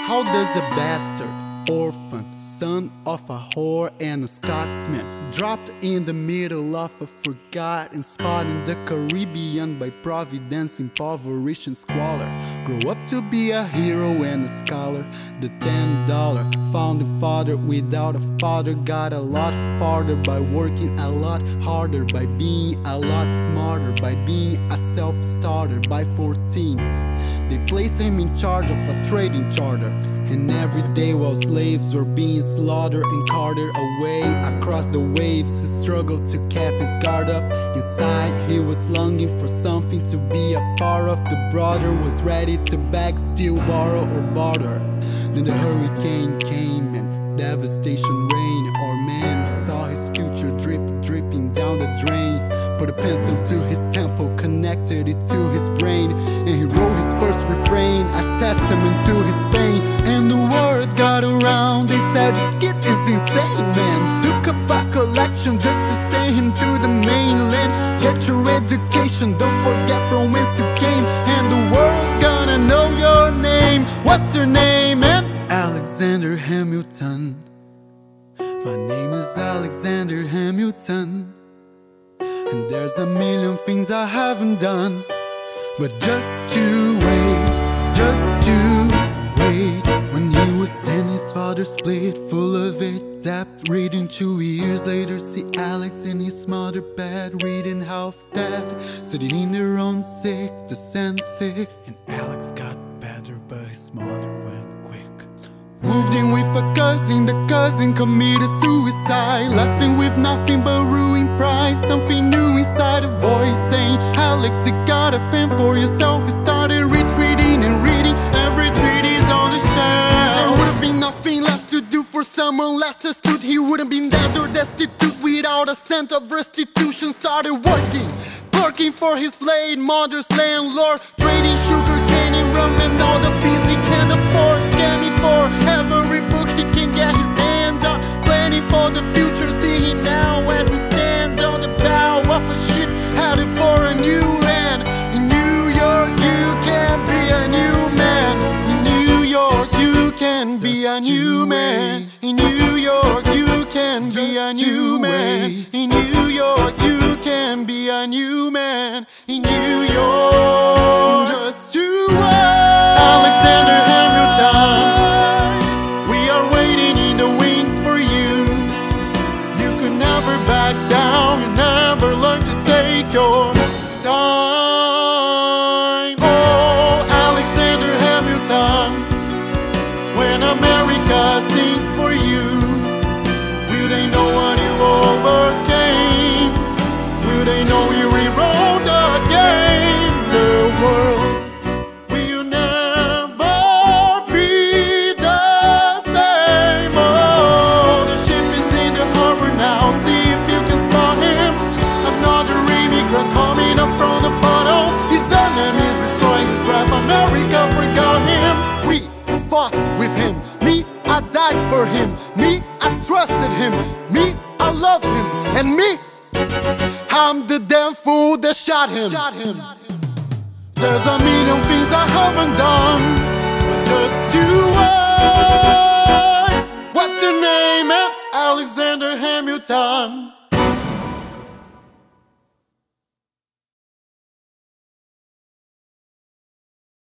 How does a bastard, orphan, son of a whore and a Scotsman, dropped in the middle of a forgotten spot in the Caribbean by Providence, impoverished and squalor, grow up to be a hero and a scholar? The $10 founding father without a father got a lot farther by working a lot harder, by being a lot smarter, by being a self-starter. By 14 they placed him in charge of a trading charter, and every day while slaves were being slaughtered and carted away across the waves, he struggled to keep his guard up. Inside he was longing for something to be a part of. The brother was ready to beg, steal, borrow or barter. Then the hurricane came and devastation reigned. Our man saw his future dripping down the drain. Put a pencil to his temple, connected it to his brain, and he wrote his first refrain, a testament to his pain. And the word got around, they said this kid is insane, man. Took up a collection just to send him to the mainland. Get your education, don't forget from whence you came, and the world's gonna know your name. What's your name, man? Alexander Hamilton. My name is Alexander Hamilton, and there's a million things I haven't done. But just you wait, just you wait. When he was 10, his father split, full of it, debt, reading 2 years later. See Alex in his mother bed, reading half dead, sitting in their own sick, the sand thick. And Alex got better, but his mother went quick. Moved in with a cousin, the cousin committed suicide, left him with nothing but ruined pride. Something new inside, a voice saying, Alex, you gotta fend for yourself. He started retreating and reading every treatise on the shelf. There would have been nothing left to do for someone less astute. He wouldn't been dead or destitute without a cent of restitution. Started working for his late mother's landlord, trading sugar cane and rum and all the things he can't afford. Scamming for every book he can get his hands on, planning for the future. See him now as he stands on the bow of a ship headed for a new land. In New York you can be a new man. In New York you can be a new man. In New York you can be a new man. In New York you can be a new man. In New York, just you wait. Alexander Hamilton, we are waiting in the wings for you. You can never back down, you never learn to take your time. Oh, Alexander Hamilton, when America sings for you, will they know what you overcame? Will they know you rewrote the game? The world will never be the same. Oh, the ship is in the harbor now, see if you can spot him. Another immigrant coming up from the bottom. His name is destroying his rap. America forgot him. We fought with him. Me, I died for him. Me, I trusted him. Me, I loved him. And me, I'm the damn fool that shot him. There's a million things I haven't done, but just you wait. What's your name, man? Alexander Hamilton.